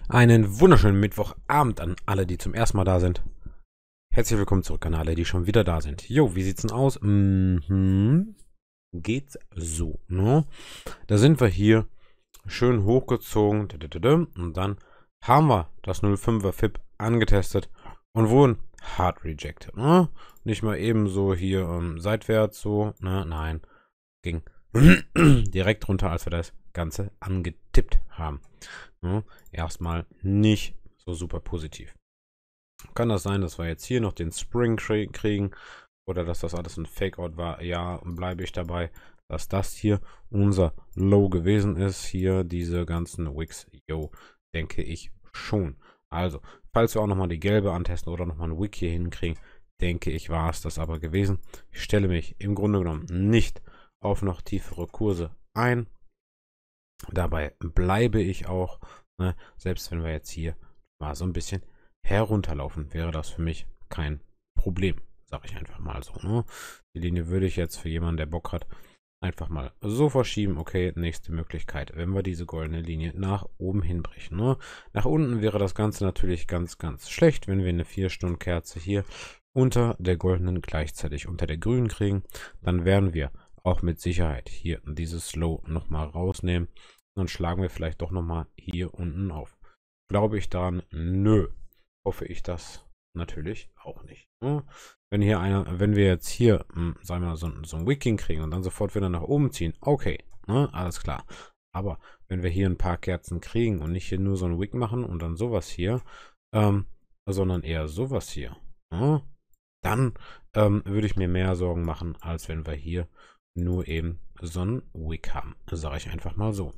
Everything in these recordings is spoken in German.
Einen wunderschönen Mittwochabend an alle, die zum ersten Mal da sind. Herzlich willkommen zurück an alle, die schon wieder da sind. Jo, wie sieht's denn aus? Geht's so, ne? Da sind wir hier schön hochgezogen. Und dann haben wir das 0,5er FIB angetestet und wurden hard rejected, ne? Nicht mal eben so hier seitwärts so, ne? Nein, ging direkt runter, als wir das Ganze angetippt haben. Ja, erstmal nicht so super positiv. Kann das sein, dass wir jetzt hier noch den Spring kriegen oder dass das alles ein Fake-Out war? Ja, bleibe ich dabei, dass das hier unser Low gewesen ist. Hier diese ganzen Wicks, yo, denke ich schon. Also, falls wir auch nochmal die gelbe antesten oder nochmal einen Wick hier hinkriegen, denke ich, war es das aber gewesen. Ich stelle mich im Grunde genommen nicht auf noch tiefere Kurse ein. Dabei bleibe ich auch, ne? Selbst wenn wir jetzt hier mal so ein bisschen herunterlaufen, wäre das für mich kein Problem, sage ich einfach mal so, ne? Die Linie würde ich jetzt für jemanden, der Bock hat, einfach mal so verschieben. Okay, nächste Möglichkeit, wenn wir diese goldene Linie nach oben hinbrechen, ne? Nach unten wäre das Ganze natürlich ganz, ganz schlecht, wenn wir eine 4-Stunden-Kerze hier unter der goldenen gleichzeitig unter der grünen kriegen. Dann werden wir auch mit Sicherheit hier dieses Low nochmal rausnehmen. Dann schlagen wir vielleicht doch nochmal hier unten auf. Glaube ich daran? Nö. Hoffe ich das natürlich auch nicht. Ne? Wenn wir jetzt hier, sagen wir mal, so ein Wicking kriegen und dann sofort wieder nach oben ziehen, okay, ne? Alles klar. Aber wenn wir hier ein paar Kerzen kriegen und nicht hier nur so ein Wick machen und dann sowas hier, sondern eher sowas hier, ne? Dann würde ich mir mehr Sorgen machen, als wenn wir hier nur eben so einen Wick haben. Sage ich einfach mal so.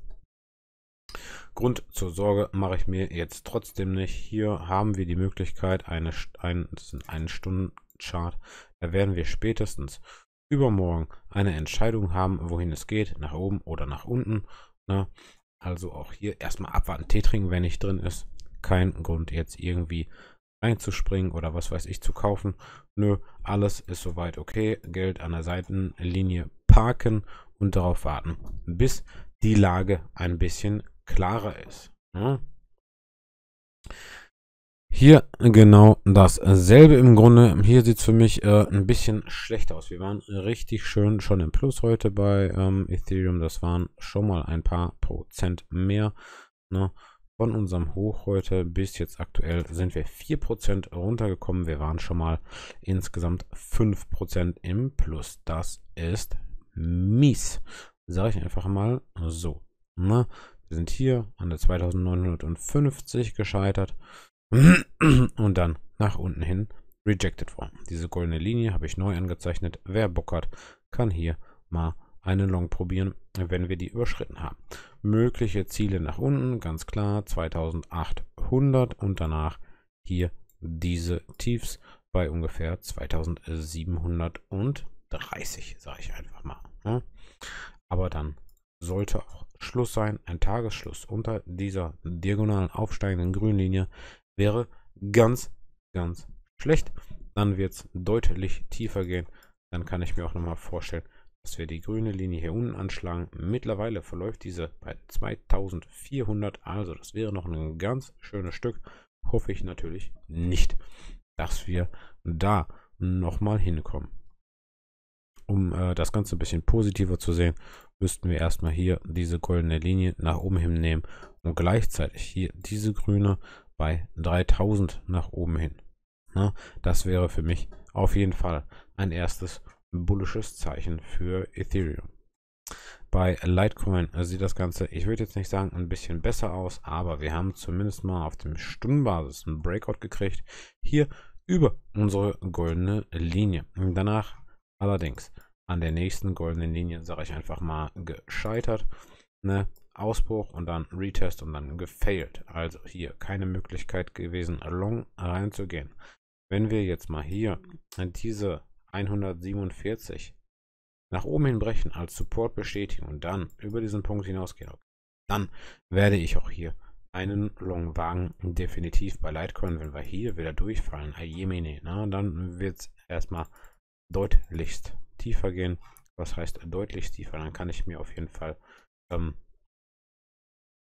Grund zur Sorge mache ich mir jetzt trotzdem nicht. Hier haben wir die Möglichkeit, das ist ein Stundenchart. Da werden wir spätestens übermorgen eine Entscheidung haben, wohin es geht, nach oben oder nach unten. Ne? Also auch hier erstmal abwarten, Tee trinken, wenn nicht drin ist. Kein Grund jetzt irgendwie reinzuspringen oder was weiß ich zu kaufen. Nö, alles ist soweit okay. Geld an der Seitenlinie parken und darauf warten, bis die Lage ein bisschen klarer ist. Ja. Hier genau dasselbe im Grunde. Hier sieht es für mich ein bisschen schlechter aus. Wir waren richtig schön schon im Plus heute bei Ethereum. Das waren schon mal ein paar Prozent mehr. Ne? Von unserem Hoch heute bis jetzt aktuell sind wir 4% runtergekommen. Wir waren schon mal insgesamt 5% im Plus. Das ist mies. Sage ich einfach mal so. Ne? Wir sind hier an der 2950 gescheitert und dann nach unten hin rejected worden. Diese goldene Linie habe ich neu angezeichnet. Wer Bock hat, kann hier mal einen Long probieren, wenn wir die überschritten haben. Mögliche Ziele nach unten, ganz klar 2800 und danach hier diese Tiefs bei ungefähr 2730, sage ich einfach mal. Ne? Aber dann sollte auch Schluss sein. Ein Tagesschluss unter dieser diagonalen aufsteigenden Grünlinie wäre ganz, ganz schlecht. Dann wird es deutlich tiefer gehen. Dann kann ich mir auch nochmal vorstellen, dass wir die grüne Linie hier unten anschlagen. Mittlerweile verläuft diese bei 2400. Also das wäre noch ein ganz schönes Stück. Hoffe ich natürlich nicht, dass wir da nochmal hinkommen. Um das Ganze ein bisschen positiver zu sehen, müssten wir erstmal hier diese goldene Linie nach oben hin nehmen und gleichzeitig hier diese grüne bei 3000 nach oben hin. Na, das wäre für mich auf jeden Fall ein erstes bullisches Zeichen für Ethereum. Bei Litecoin sieht das Ganze, ich würde jetzt nicht sagen, ein bisschen besser aus, aber wir haben zumindest mal auf dem Stundenbasis einen Breakout gekriegt. Hier über unsere goldene Linie. Danach allerdings an der nächsten goldenen Linie, sage ich einfach mal, gescheitert. Ne? Ausbruch und dann Retest und dann gefailt. Also hier keine Möglichkeit gewesen, long reinzugehen. Wenn wir jetzt mal hier diese 147 nach oben hin brechen, als Support bestätigen und dann über diesen Punkt hinausgehen, dann werde ich auch hier einen Long wagen, definitiv bei Litecoin. Wenn wir hier wieder durchfallen, dann wird es erstmal deutlichst tiefer gehen. Was heißt deutlich tiefer? Dann kann ich mir auf jeden Fall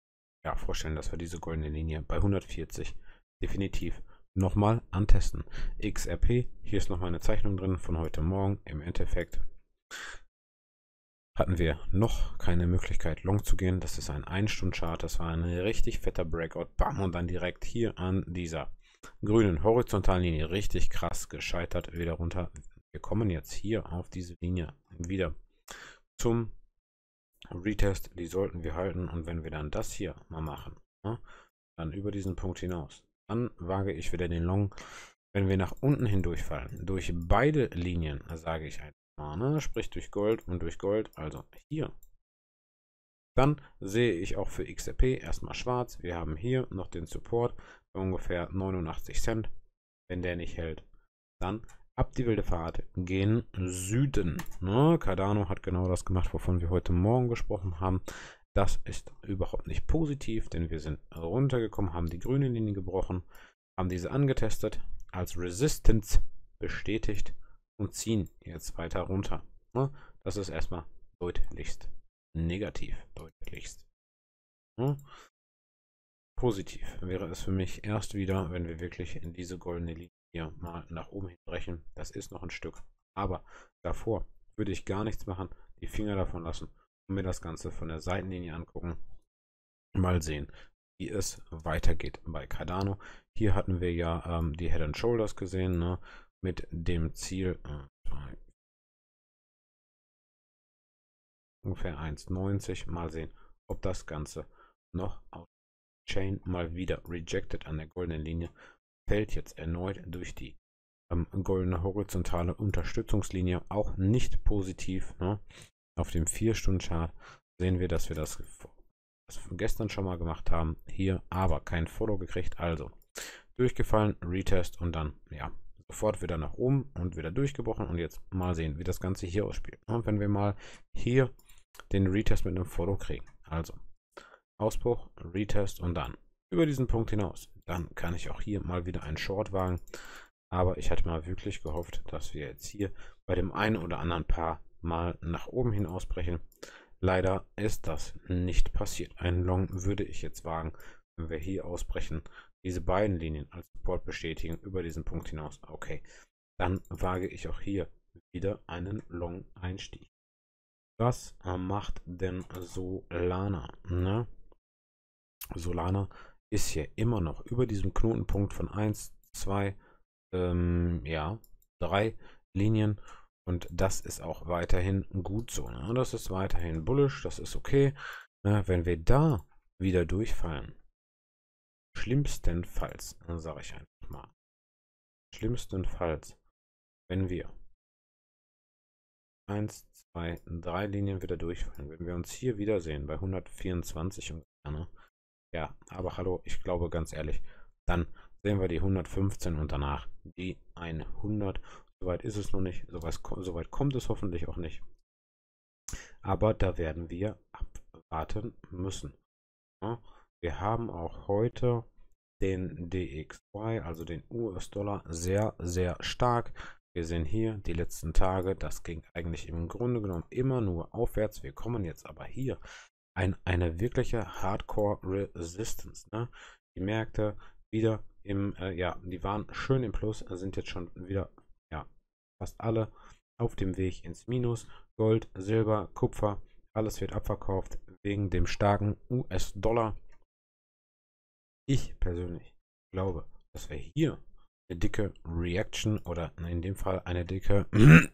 ja, vorstellen, dass wir diese goldene Linie bei 140 definitiv nochmal antesten. XRP, hier ist nochmal eine Zeichnung drin von heute Morgen. Im Endeffekt hatten wir noch keine Möglichkeit, long zu gehen. Das ist ein 1-Stunden-Chart. Das war ein richtig fetter Breakout. Bam, und dann direkt hier an dieser grünen horizontalen Linie richtig krass gescheitert. Wieder runter. Wir kommen jetzt hier auf diese Linie wieder zum Retest. Die sollten wir halten. Und wenn wir dann das hier mal machen, ne, dann über diesen Punkt hinaus, dann wage ich wieder den Long. Wenn wir nach unten hindurchfallen, durch beide Linien, sage ich einfach mal, ne, sprich durch Gold und durch Gold, also hier, dann sehe ich auch für XRP erstmal schwarz. Wir haben hier noch den Support bei ungefähr 89 Cent. Wenn der nicht hält, dann ab die wilde Fahrt gen Süden. Ne? Cardano hat genau das gemacht, wovon wir heute Morgen gesprochen haben. Das ist überhaupt nicht positiv, denn wir sind runtergekommen, haben die grüne Linie gebrochen, haben diese angetestet, als Resistance bestätigt und ziehen jetzt weiter runter. Ne? Das ist erstmal deutlichst negativ, deutlichst. Ne? Positiv wäre es für mich erst wieder, wenn wir wirklich in diese goldene Linie hier mal nach oben hinbrechen. Das ist noch ein Stück. Aber davor würde ich gar nichts machen, die Finger davon lassen und mir das Ganze von der Seitenlinie angucken. Mal sehen, wie es weitergeht bei Cardano. Hier hatten wir ja die Head and Shoulders gesehen, ne, mit dem Ziel ungefähr 1,90. Mal sehen, ob das Ganze noch auf Chain mal wieder rejected an der goldenen Linie. Fällt jetzt erneut durch die goldene horizontale Unterstützungslinie, auch nicht positiv. Ne? Auf dem 4-Stunden-Chart sehen wir, dass wir das gestern schon mal gemacht haben. Hier aber kein Follow gekriegt, also durchgefallen, Retest und dann, ja, sofort wieder nach oben und wieder durchgebrochen. Und jetzt mal sehen, wie das Ganze hier ausspielt. Und wenn wir mal hier den Retest mit einem Follow kriegen, also Ausbruch, Retest und dann über diesen Punkt hinaus, dann kann ich auch hier mal wieder einen Short wagen. Aber ich hatte mal wirklich gehofft, dass wir jetzt hier bei dem einen oder anderen Paar mal nach oben hin ausbrechen. Leider ist das nicht passiert. Ein Long würde ich jetzt wagen, wenn wir hier ausbrechen, diese beiden Linien als Support bestätigen über diesen Punkt hinaus. Okay, dann wage ich auch hier wieder einen Long-Einstieg. Was macht denn Solana? Ne? Solana ist hier immer noch über diesem Knotenpunkt von 1, 2, ja, 3 Linien. Und das ist auch weiterhin gut so. Ne? Das ist weiterhin bullish, das ist okay. Ne? Wenn wir da wieder durchfallen, schlimmstenfalls, sage ich einfach mal, schlimmstenfalls, wenn wir 1, 2, 3 Linien wieder durchfallen, wenn wir uns hier wiedersehen bei 124 ungefähr, ne? Ja, aber hallo, ich glaube ganz ehrlich, dann sehen wir die 115 und danach die 100. Soweit ist es noch nicht, soweit kommt es hoffentlich auch nicht. Aber da werden wir abwarten müssen. Ja, wir haben auch heute den DXY, also den US-Dollar, sehr, sehr stark. Wir sehen hier die letzten Tage, das ging eigentlich im Grunde genommen immer nur aufwärts. Wir kommen jetzt aber hier eine wirkliche Hardcore-Resistance. Ne? Die Märkte wieder ja, die waren schön im Plus, sind jetzt schon wieder, ja, fast alle auf dem Weg ins Minus. Gold, Silber, Kupfer, alles wird abverkauft wegen dem starken US-Dollar. Ich persönlich glaube, dass wir hier eine dicke Reaction oder in dem Fall eine dicke,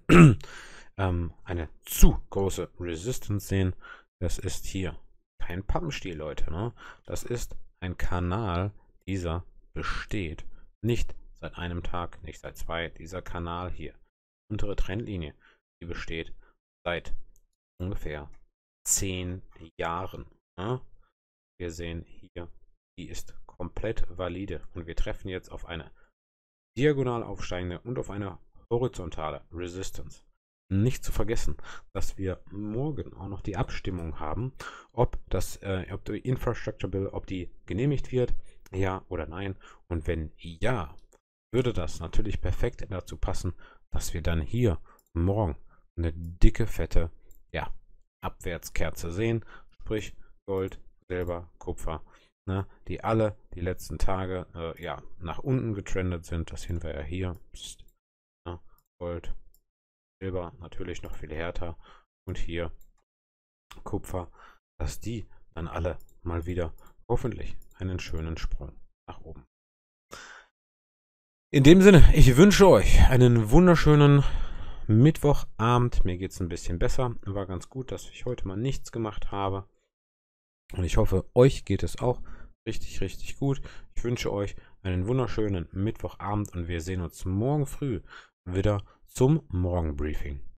eine zu große Resistance sehen. Das ist hier kein Pappenstiel, Leute. Ne? Das ist ein Kanal, dieser besteht nicht seit einem Tag, nicht seit zwei. Dieser Kanal hier, untere Trendlinie, die besteht seit ungefähr 10 Jahren. Ne? Wir sehen hier, die ist komplett valide und wir treffen jetzt auf eine diagonal aufsteigende und auf eine horizontale Resistance. Nicht zu vergessen, dass wir morgen auch noch die Abstimmung haben, ob die Infrastructure Bill, ob die genehmigt wird, ja oder nein. Und wenn ja, würde das natürlich perfekt dazu passen, dass wir dann hier morgen eine dicke, fette, ja, Abwärtskerze sehen, sprich Gold, Silber, Kupfer ne, die alle die letzten Tage ja, nach unten getrendet sind. Das sehen wir ja hier. Psst, ne, Gold, Silber natürlich noch viel härter. Und hier Kupfer, dass die dann alle mal wieder hoffentlich einen schönen Sprung nach oben. In dem Sinne, ich wünsche euch einen wunderschönen Mittwochabend. Mir geht es ein bisschen besser. War ganz gut, dass ich heute mal nichts gemacht habe. Und ich hoffe, euch geht es auch richtig, richtig gut. Ich wünsche euch einen wunderschönen Mittwochabend und wir sehen uns morgen früh wieder zum Morgenbriefing.